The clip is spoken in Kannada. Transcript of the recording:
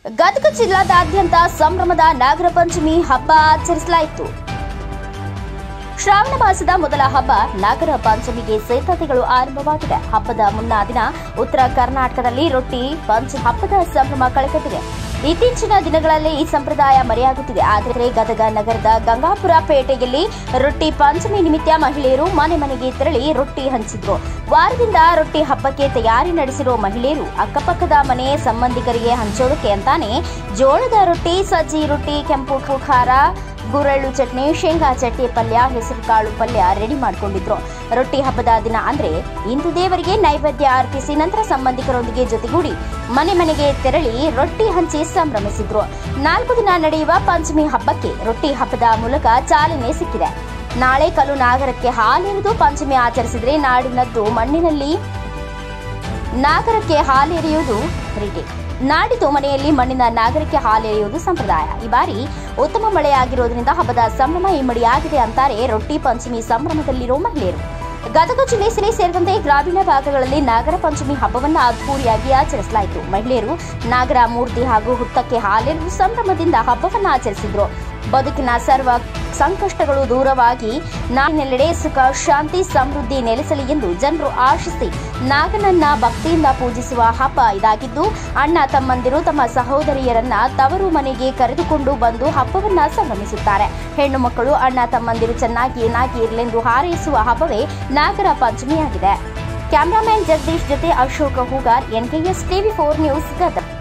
ಗದಗ ಜಿಲ್ಲಾದಾದ್ಯಂತ ಸಂಭ್ರಮದ ನಾಗರ ಪಂಚಮಿ ಹಬ್ಬ ಆಚರಿಸಲಾಯಿತು. ಶ್ರಾವಣ ಮಾಸದ ಮೊದಲ ಹಬ್ಬ ನಾಗರ ಪಂಚಮಿಗೆ ಸಿದ್ಧತೆಗಳು ಆರಂಭವಾಗಿದೆ. ಹಬ್ಬದ ಮುನ್ನಾ ದಿನ ಉತ್ತರ ಕರ್ನಾಟಕದಲ್ಲಿ ರೊಟ್ಟಿ ಪಂಚಮಿ ಹಬ್ಬದ ಸಂಭ್ರಮ ಕಳೆಗಟ್ಟಿದೆ. ಇತ್ತೀಚಿನ ದಿನಗಳಲ್ಲಿ ಈ ಸಂಪ್ರದಾಯ ಮರೆಯಾಗುತ್ತಿದೆ. ಆದರೆ ಗದಗ ನಗರದ ಗಂಗಾಪುರ ಪೇಟೆಯಲ್ಲಿ ರೊಟ್ಟಿ ಪಂಚಮಿ ನಿಮಿತ್ತ ಮಹಿಳೆಯರು ಮನೆ ಮನೆಗೆ ತೆರಳಿ ರೊಟ್ಟಿ ಹಂಚಿದ್ರು. ವಾರದಿಂದ ರೊಟ್ಟಿ ಹಬ್ಬಕ್ಕೆ ತಯಾರಿ ನಡೆಸಿರುವ ಮಹಿಳೆಯರು ಅಕ್ಕಪಕ್ಕದ ಮನೆ ಸಂಬಂಧಿಕರಿಗೆ ಹಂಚೋದಕ್ಕೆ ಅಂತಾನೆ ಜೋಳದ ರೊಟ್ಟಿ, ಸಜ್ಜಿ ರೊಟ್ಟಿ, ಕೆಂಪು ಖಾರ, ಗುರೆಳ್ಳು ಚಟ್ನಿ, ಶೇಂಗಾ ಚಟ್ನಿ ಪಲ್ಯ, ಹೆಸರುಕಾಳು ಪಲ್ಯ ರೆಡಿ ಮಾಡಿಕೊಂಡಿದ್ರು. ರೊಟ್ಟಿ ಹಬ್ಬದ ದಿನ ಅಂದ್ರೆ ಇಂದು ದೇವರಿಗೆ ನೈವೇದ್ಯ ಅರ್ಪಿಸಿ ನಂತರ ಸಂಬಂಧಿಕರೊಂದಿಗೆ ಜೊತೆಗೂಡಿ ಮನೆ ಮನೆಗೆ ತೆರಳಿ ರೊಟ್ಟಿ ಹಂಚಿ ಸಂಭ್ರಮಿಸಿದ್ರು. 4 ದಿನ ನಡೆಯುವ ಪಂಚಮಿ ಹಬ್ಬಕ್ಕೆ ರೊಟ್ಟಿ ಹಬ್ಬದ ಮೂಲಕ ಚಾಲನೆ ಸಿಕ್ಕಿದೆ. ನಾಳೆ ಕಲ್ಲು ನಾಗರಕ್ಕೆ ಹಾಲೆರೆದು ಪಂಚಮಿ ಆಚರಿಸಿದ್ರೆ ನಾಡಿನದ್ದು ಮಣ್ಣಿನಲ್ಲಿ ನಾಗರಕ್ಕೆ ಹಾಲೆರೆಯುವುದು ರೀತಿ. ನಾಡಿದ್ದು ಮನೆಯಲ್ಲಿ ಮಣ್ಣಿನ ನಾಗರಕ್ಕೆ ಹಾಲೆರೆಯುವುದು ಸಂಪ್ರದಾಯ. ಈ ಬಾರಿ ಉತ್ತಮ ಮಳೆಯಾಗಿರುವುದರಿಂದ ಹಬ್ಬದ ಸಂಭ್ರಮ ಇಮ್ಮಡಿಯಾಗಿದೆ ಅಂತಾರೆ ರೊಟ್ಟಿ ಪಂಚಮಿ ಸಂಭ್ರಮದಲ್ಲಿರುವ ಮಹಿಳೆಯರು. ಗದಗ ಜಿಲ್ಲೆ ಸೇರಿದಂತೆ ಗ್ರಾಮೀಣ ಭಾಗಗಳಲ್ಲಿ ನಾಗರ ಪಂಚಮಿ ಹಬ್ಬವನ್ನು ಅದ್ದೂರಿಯಾಗಿ ಆಚರಿಸಲಾಯಿತು. ಮಹಿಳೆಯರು ನಾಗರ ಮೂರ್ತಿ ಹಾಗೂ ಹುತ್ತಕ್ಕೆ ಹಾಲೆರೆದು ಸಂಭ್ರಮದಿಂದ ಹಬ್ಬವನ್ನು ಆಚರಿಸಿದ್ರು. ಬದುಕಿನ ಸರ್ವ ಸಂಕಷ್ಟಗಳು ದೂರವಾಗಿ ನಾಡಿನೆಲ್ಲೆಡೆ ಸುಖ, ಶಾಂತಿ, ಸಮೃದ್ಧಿ ನೆಲೆಸಲಿ ಎಂದು ಜನರು ಆಶಿಸಿ ನಾಗನನ್ನ ಭಕ್ತಿಯಿಂದ ಪೂಜಿಸುವ ಹಬ್ಬ ಇದಾಗಿದ್ದು, ಅಣ್ಣ ತಮ್ಮಂದಿರು ತಮ್ಮ ಸಹೋದರಿಯರನ್ನ ತವರು ಮನೆಗೆ ಕರೆದುಕೊಂಡು ಬಂದು ಹಬ್ಬವನ್ನ ಸಂಭ್ರಮಿಸುತ್ತಾರೆ. ಹೆಣ್ಣು ಮಕ್ಕಳು ಅಣ್ಣ ತಮ್ಮಂದಿರು ಚೆನ್ನಾಗಿ ಏನಾಗಿ ಇರಲೆಂದು ಹಾರೈಸುವ ಹಬ್ಬವೇ ನಾಗರ ಪಂಚಮಿಯಾಗಿದೆ. ಕ್ಯಾಮರಾಮನ್ ಜಗದೀಶ್ ಜೊತೆ Ashoka Hugar, NKS TV4 news Gadag.